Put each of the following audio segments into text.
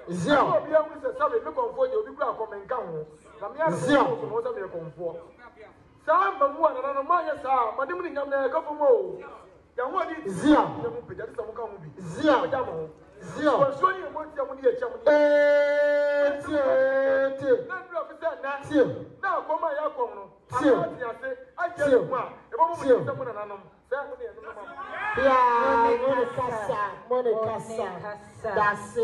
Zia. Obi a wuri se sabe me konfo je obi kura komen kan ho. Na me ase so mo sabe me konfo. Sa mamu ana na ma ye sa, madim ni nyam na ka fumo. Ya ho di Zia. Ya mu peja sa mo kan ho bi. Zia. Ja mo. Zia. Ko so ni mo ti amu di e cha mo. Tie. Na ndro fi se na. Tie. Na ko ma ya kom no. Tie. Ati ase, aje mu a. E bo mo ti se mo na nanom. Sa mo ni e no ma. Yeah, Monica. That's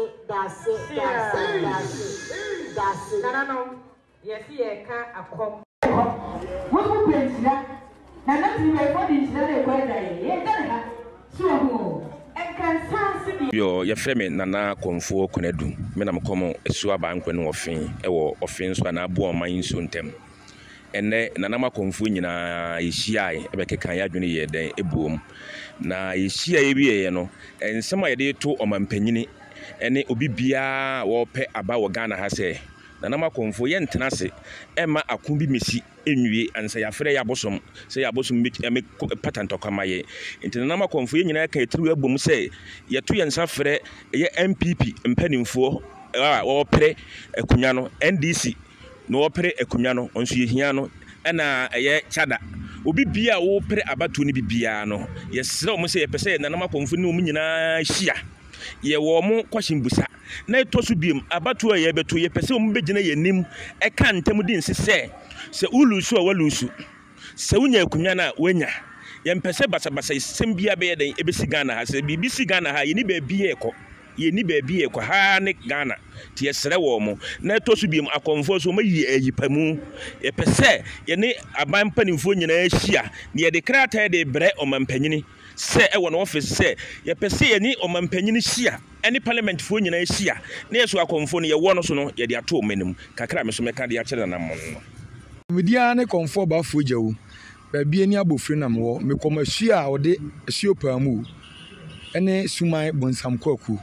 it. No. Yes, ye can come. What will be that? Now, nothing may put into the weather. So, and can sound your friend Nana Confor Conedu, Menam Como, a Suaban when offing, or offense when I bore my insuntem. And then Nanama Confuina is shy, a Becca Junior day, a boom. Na is she no, and some idea to on my penny, and it will be beer or pay about Ghana has a Nanama Confu yen tenase, Emma Akumbi Missy, Envy, and say a Freya bosom, say a bosom make a pattern to come my into Nanama Confu in a through a boom say, ye 2 and suffer, ye MPP, and penning for or pay a Cunyano, NDC. No opere ekunyano onso yehiano na ye chada obi bia wo pere abatu ni bibia no yesre o mo se yepese na nama konfu ni o nyina hia ye wo mo kwashimbusa na etosu biem abatu a ye beto yepese o mo begina yenim e ka ntam din se ulusu a walusu se unya ekunya na wanya yempese basabasa sembia be ye den ebesi Ghana ha se bibisi Ghana ha ye ni ba bia eko ye ni baabi e kwa ha ne Ghana te yesre wo mo na to so biem akonfo so mayi ayipamu ye pese ye ne aban panimfo nyina ahia ne ye de krata de bre omampanyini se e wo no office se ye pese ye ni omampanyini hia any parliament fo nyina ahia na yeso akonfo no ye wo no so no ye de ato omanim kakra me so meka de akere na mo no media ne konfo ba fo jawu baabi ani abofre na mo me komahia a ode asuopamu ene sumai bonsam kwaku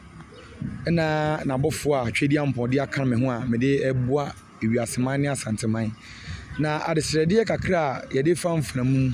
na nabofo a twedi ampode aka me ho a me de eboa ewiaseman ne asanteman na adesrede kakra ye de famframu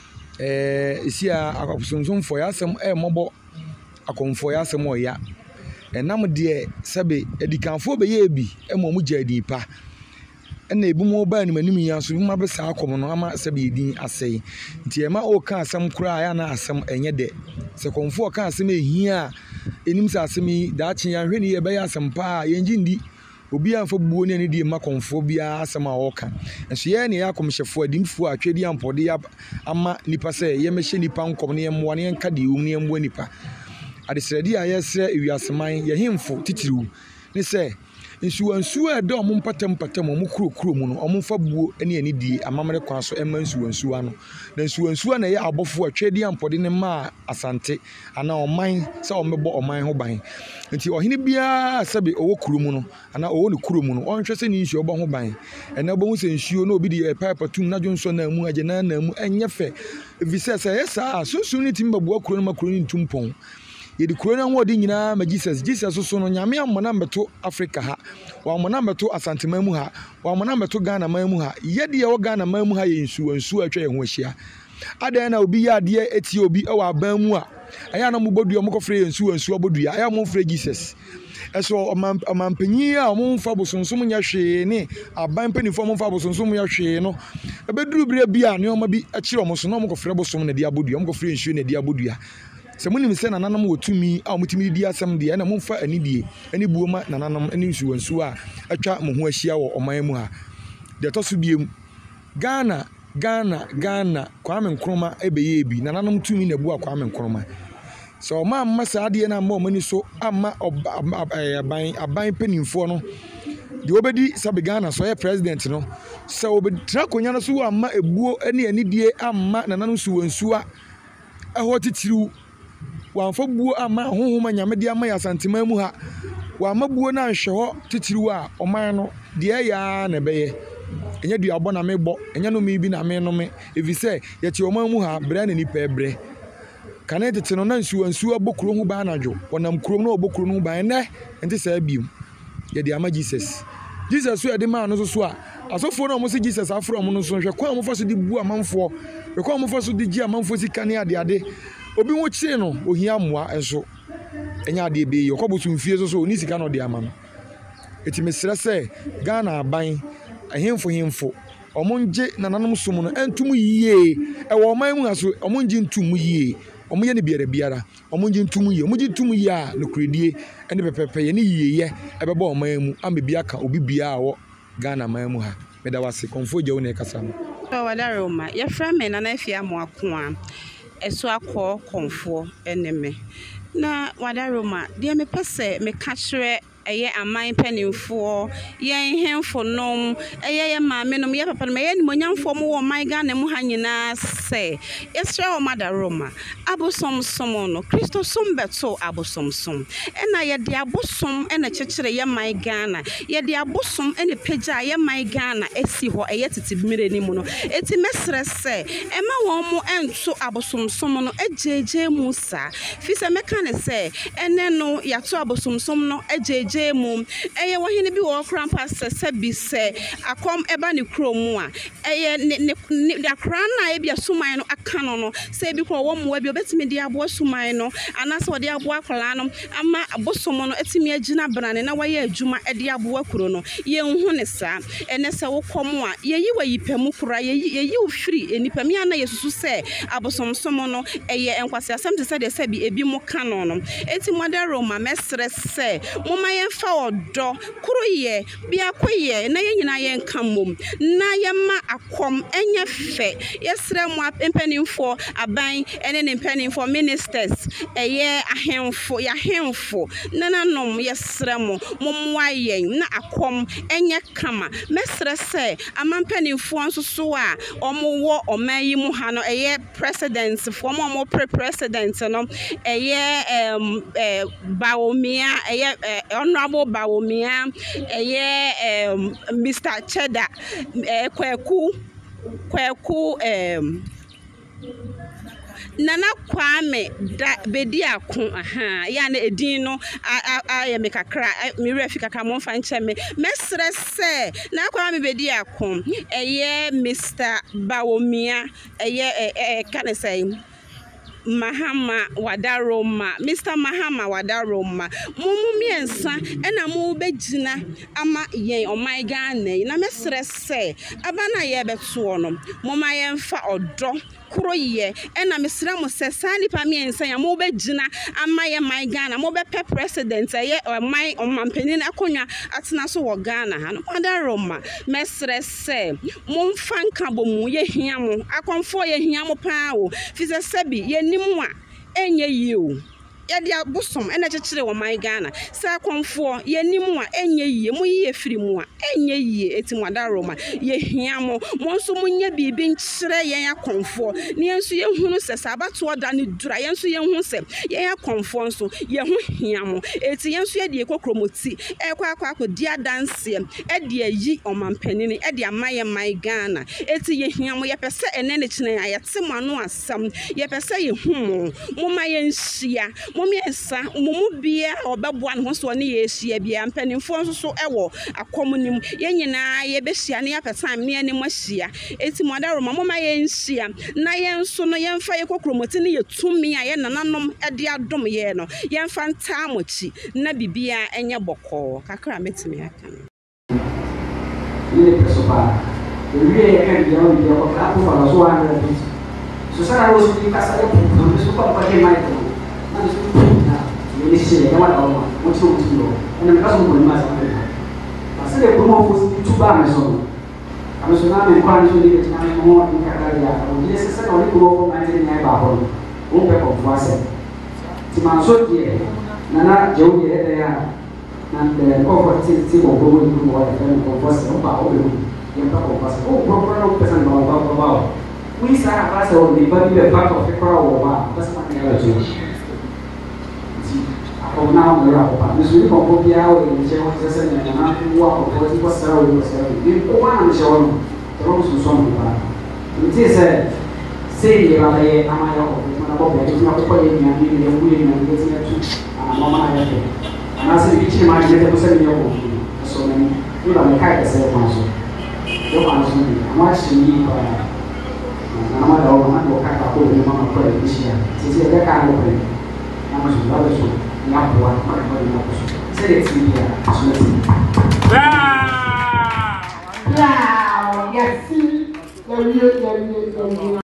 esi a akopsonsomfo ya asem mobo akomfo ya asem oya enam de sebe edikanfo be ye bi mu jadi pa na ebumo ba ni manim ya so buma be sa akom no ama sebe edin asei nti ema o ka asem kura ya na asem enye de se komfo ka asem ehia enim sa asemi daachi ya hwe ni ye be ya asempa yenji ndi obi anfo buo ne di ma konfo bia asem a woka enso ye ne ya komhyefo adimfo a twedi ampode ya ama nipa se ye mehye nipa nkom ne yemwa ne nka de wum ne yemwa nipa adesredi a yesre ewiaseman ye himfo titiriwu ne se nsuwansu a do mo mpatam mo kurokuro mu no omfa buo ene ani die amamre kwan so ema nsuwansu ano na nsuwansu na ye abofo atwedi ampode ne ma asante ana oman se omebo oman ho ban nti ohene bia sabe owo kuro mu no ana owo ne kuro mu no onhwe se ni nsuo bo ho ban ena bo hu se nsuo na obi de pipe tum na jonso na mu agena na mu enye fe vise se yesa sunsun ni timba buo kuro no makuro ni tumpon ye di kuro na wo di nyina ma Jesus so no nyame amona mbeto Africa ha wa amona mbeto Asante mamu ha wa amona mbeto Ghana mamu ha ye de ye wo Ghana mamu ha ye nsuwansu atwa ye ho ahia adan na obi ya de eti obi e wa ban mu a aya na mo bodua mo kofre ye nsuwansu obodua aya mo fre Jesus eso omampanyi a mo mfa bosonsom nya hwe ne aban panifo mo mfa bosonsom nya hwe no ebeduru bire bia ne oma bi akire mo so no mo kofre bosom na de abodua mo kofre nsuo na de abodua se munim se nananam wotumi a mutimi di asem de na mumfa anidie ani buoma nananam ani nsuwansu a atwa mo ho ahia wo oman mu ha de to so biem Ghana Kwame Nkrumah ebeye bi nananam tumi na bu a Kwame Nkrumah so ma masa ade na ma omani so ama aban penimfo no de obedi sabe Ghana so ye president no se obedi trakonya no so ama ebuo ani anidie ama nananam suwansu a eho titiriu wanfa buo ama honhoma nyame de ama ya santeman mu ha wa mabuo na nhwe ho titiriu a oman no de ya na beye enya du abona mebo enya no mi bi na me no me evise ye ti oman mu ha bre na ni pebre kana tete no na nsuwansu abokuro hu ba na dwo wonam kurom na obokuro no ba ne enti sa biem ye de ama Jesus so de ma no so a asofo na mo se Jesus afro mo no so hwe kwa mo fa so di bu amanfo hwe kwa mo fa so di gi amanfo sika ne ade obi wo chire no ohia moa enso enya ade be yi okobosu mfie so oni sika no de ama no eti mesrɛ sɛ Ghana aban ahemfo ɔmo nananom som no entum yie ɛwɔ ɔman mu aso ɔmo ngye ntum yie ɔmo yɛ ne biara ɔmo ngye ntum yie a nokoredie ɛne pɛpɛpɛ yɛ ne yiyeyɛ ɛbɛbɔ ɔman mu ama bi aka obi bia a wɔ Ghana man mu ha meda wase konfo gye wo ne kasa no wadaroma yɛfrɛ me na afia mo akoa ɛso akɔ konfo ɛne me na wadaroma deɛ mepɛ sɛ meka kyerɛ ɛyɛ aman panimfoɔ yɛn hemfo nom ɛyɛ maame nom yɛ papa nom ɛyɛ nimonyamfoɔ mo wɔ man Ghana mu ha nyinaa sɛ yɛsrɛ wɔ madaroma abosomsom no Kristo som bɛto abosomsom ɛna yɛde abosom ɛna kyekyere yɛ man Ghana yɛde abosom ɛna pagya yɛ man Ghana esi hɔ ɛyɛ tete mmere ni mu no eti mesrɛ sɛ ɛma wɔn mo ɛnto abosomsom no ɛgyegye mu sa fi sɛ meka ne sɛ ɛne no yɛato abosomsom no ɛgyegye mu ɛyɛ wɔhene bi wɔ krampa sɛ bi sɛ akɔm ɛba ne kurom a ɛyɛ ne akra na ebi asuman no aka no sɛ bi kɔ wɔ mmoa bi obetimi de aboa suman no anase wɔde aboa akɔla no ama abosom no etimi agina brane na wɔyɛ adwuma ɛde aboa kuro no yɛnhu ne saa ɛnɛ sɛ wokɔm a yɛyi wɔ yipamu kura yɛyi wo firi enipa mi ana yesusu sɛ abosomsom no ɛyɛ enkwase asɛm te sɛ de sɛ bi ebi mo ka no eti Madaroma mesrɛ sɛ moma yɛmfa ɔdɔ kuro yɛ biako yɛ na yɛnyina yɛnka mom na yɛma akɔm ɛnyɛ fɛ yɛsrɛ mo mpanimfoɔ aban ɛne ne mpanimfoɔ ministers ɛyɛ ahemfo nananom yɛsrɛ mo mommoa yɛn na akɔm ɛnyɛ kama mesrɛ sɛ ama mpanimfoɔ nso so a ɔmo wɔ ɔman yi mu ha no ɛyɛ president foɔ mo president no ɛyɛ Bawumia ɛyɛ honorable Bawumia ɛyɛ Mr. Cheda Kweku Nana Kwame da bedi akon ya na edin no aye me kakra me refi kakra mo fa nche me mesre se na Kwame bedi akon eye Mr. Bawumia eye can I say Mahama Wadaroma, Mr. Mahama Wadaroma, Mumiensa, and a move begina, ama ye on my Ghana, na mesre se, Abana yebe suono, Momayan fa or do. Kroye ena mesra mo se sani pa mi ensa ya mo begina amaye my Ghana mo be president ye my omampanin akonya atena so wo Ghana ha no Madaroma mesre se mo mfa nka bo mu ye hia mo akonfo ye hia mo pa wo fi se sebi ye nimu a enye yi o yɛde abosom ɛna kyekyere wɔ man Ghana sɛ akonfo yɛnim a enye yie mo yie firi mu a enye yie eti Madaroma yɛhia mo nso mo nya bibi nkyerɛ yɛn akonfo ne nso yɛhunu sɛ sabato da ne dura yɛn nso yɛhu sɛ yɛn akonfo nso yɛho hia mo eti yɛn nso yɛde ekokromoti akɔ di adanse ɛde ayi ɔmanpanini ɛde ama yɛn man Ghana eti yɛhia mo yɛpɛ sɛ ɛnɛ ne kyene a yɛte mo ano asɛm yɛpɛ sɛ yɛhu mo ma yɛnhyia Momiensa mumu bia obeboa ne ho so ne yehia bia mpanimfo nso so ewo akomunim yenyina yebehia ne apetime ne anim ahia eti Madaroma moma yenhia na yenso no yemfa yekokromoti ne yetumi a ye nananom ede adom ye no yemfa nta amochi na bibia enye boko kakra metimi aka ile presopa ewie kan dia o dia ko ka ko fala so 100 so sara wo so kasa yo ko so ko pa ke mai ko ini sih yang mana orang macam itu, anda mereka semua bermasa sama. Masa dia belum mau cuba mesok, kami sudah mengkuan sudah kita mau tinggal dia. Kalau dia sesuatu orang itu mau macam ni apa pun, orang berpuasa. Cuma maksud dia, nana jauh dia dia, nanti kau si mau itu mau ada yang berpuasa, orang bawa yang tak berpuasa. Oh, orang pesan bawa. Wisa apa sih orang di bawah dia pakai perahu apa, pas mana lagi. Como não melhor para nos ir com copiar e já vamos fazer na rua ou depois passar o e o ano já vamos vamos no som para me dizer se ela é a maior na boa eu não vou poder minha vida eu vou ir na vida tinha tudo a mamãe é a nossa vítima mais de você me eu sou nem tudo a me cai essa eu faço a mais sim para na mamãe da mamãe vou cai para poder mamãe para ele se é da cara para ele na mais nada só na boa, mas não é possível. Seria que seria a sua Yasi,